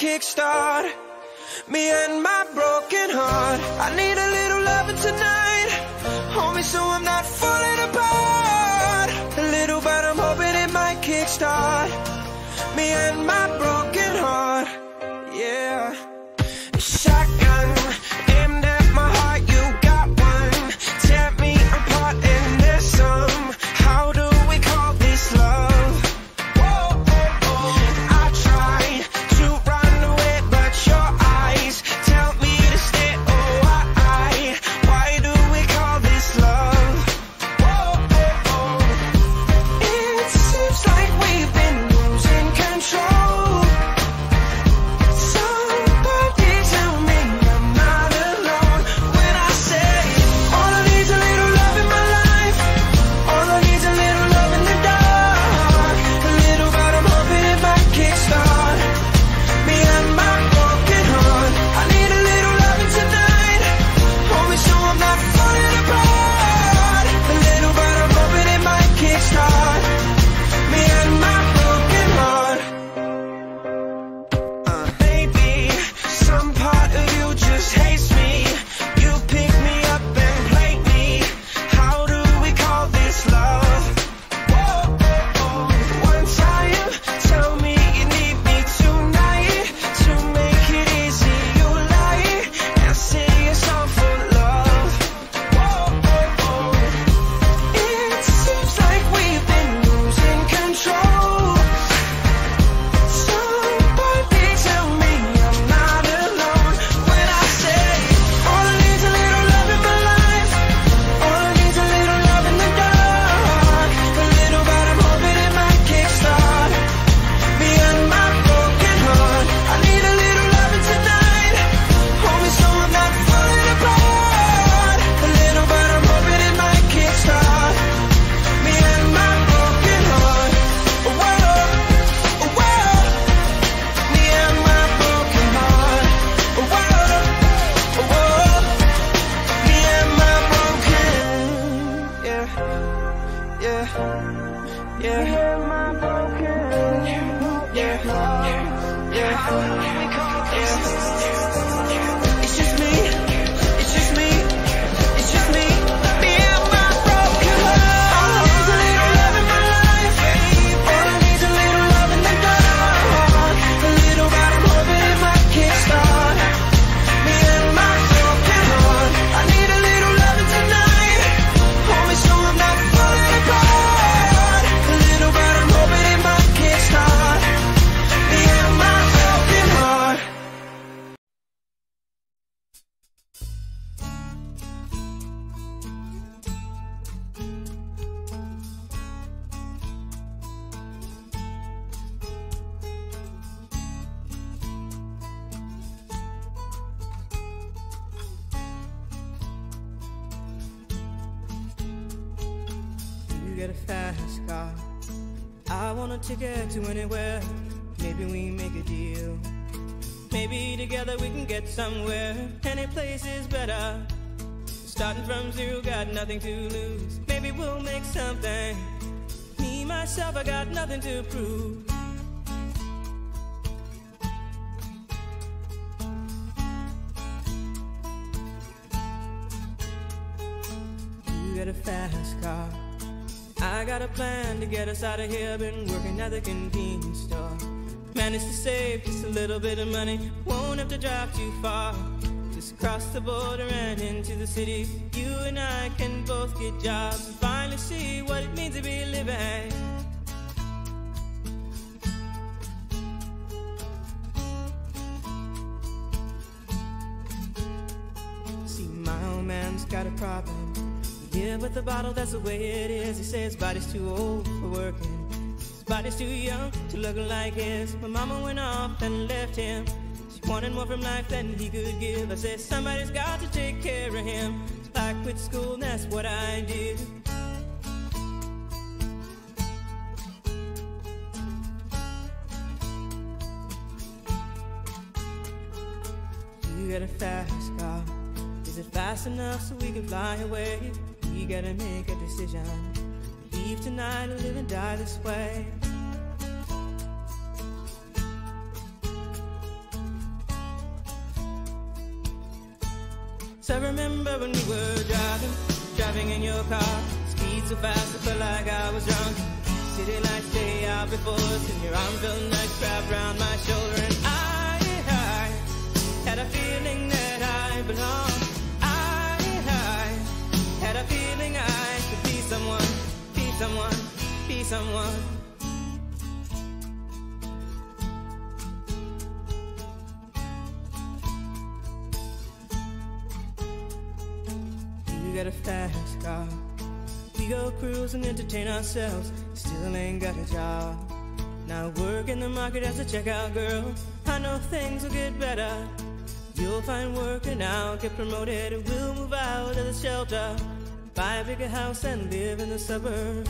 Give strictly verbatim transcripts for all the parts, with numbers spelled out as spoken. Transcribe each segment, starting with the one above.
kickstart. Me and my broken heart. I need a little loving tonight, hold me so I'm not falling apart. A little, but I'm hoping it might kickstart me and my broken heart. Yeah. Shotgun aimed at my heart, you got one. Tear me apart and there's some. How do we call this love? Whoa, oh, oh. I tried to run away, but your eyes tell me to stay. Oh, why? Why do we call this love? Whoa, oh, oh. It seems like we've been losing control. Somebody tell me I'm not alone when I say all I need's a little love in my life. All I need's a little love in the dark. A little, but I'm hoping it might kickstart me and my broken heart. I need a little loving tonight, hold me so I'm not falling apart. A little, but I'm hoping it might kickstart me and my broken heart. Uh, baby, some part of you just hates me. You pick me up and play me. How do we call this love? Whoa, oh, oh. One time, tell me you need me tonight. To make it easy, you lie and say it's all for love. Whoa, oh, oh. It seems like we've been losing control. Somebody tell me I'm not alone when I say all I need's a little love in my life. All I need's a little love in the dark. A little, but I'm hoping it might kickstart me and my broken heart. I need a little loving tonight, hold me so I'm not falling apart. A little, but I'm hoping it might kickstart me and my broken heart. Whoa, whoa, me and my broken heart. Whoa, whoa, me and my broken, yeah, yeah, yeah, yeah, yeah, yeah. It's just me, it's just me, it's just me, me and my broken heart. All I need's a little love in my life. All I need's a little love in the dark. A little, but I'm hoping it might kickstart me and my broken heart. I need a little loving tonight, hold me so I'm not falling apart. A little, but I'm hoping it might kickstart me and my broken heart. You get a fast car, I want a ticket to anywhere. Maybe we make a deal. Maybe together we can get somewhere. Any place is better. Starting from zero, got nothing to lose. Maybe we'll make something. Me, myself, I got nothing to prove. You get a fast car, I got a plan to get us out of here. Been working at the convenience store. Managed to save just a little bit of money. Won't have to drive too far. Just cross the border and into the city. You and I can both get jobs and finally see what it means to be living. See, my old man's got a problem. Yeah, with the bottle, that's the way it is. He says his body's too old for working. His body's too young to look like his. My mama went off and left him. She wanted more from life than he could give. I said, somebody's got to take care of him. So I quit school and that's what I did. You got a fast car. Is it fast enough so we can fly away? We gotta make a decision. Leave tonight or live and die this way. I remember when we were driving, driving in your car. Speed so fast, I felt like I was drunk. City lights day out before us, and your arm felt nice wrapped around my shoulder. And I, I had a feeling that I belonged. I, I had a feeling I could be someone, be someone, be someone. You got a fast car. We go cruise and entertain ourselves. Still ain't got a job. Now work in the market as a checkout girl. I know things will get better. You'll find work and I'll get promoted. And we'll move out of the shelter, buy a bigger house and live in the suburbs.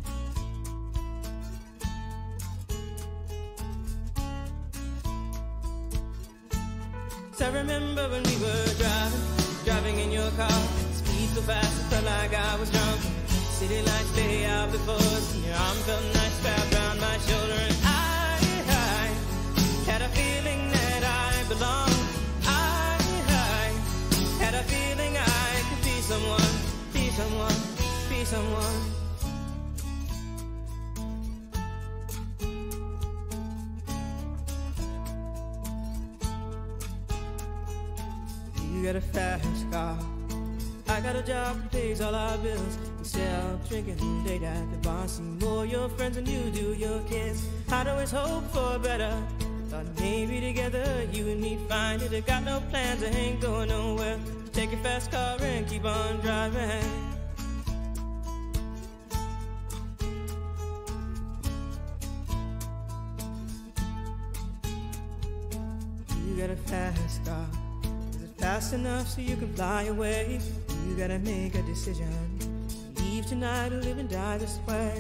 So I remember when we were driving, driving in your car. Speed so fast, it felt like I was drunk. City lights lay out before us, and your arm felt nice wrapped around my shoulder. And I, I had a feeling that I belonged. I, I had a feeling I could be someone, be someone, be someone. You got a fast car. I got a job that pays all our bills. We sell, drinking late at the bar. See more your friends than you do your kids. I'd always hope for better. Thought maybe together you and me find it. I got no plans, I ain't going nowhere. Take your fast car and keep on driving. You got a fast car. Is it fast enough so you can fly away? You gotta make a decision. Leave tonight or live and die this way.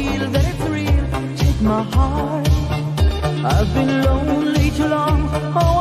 I've been lonely too long. Oh,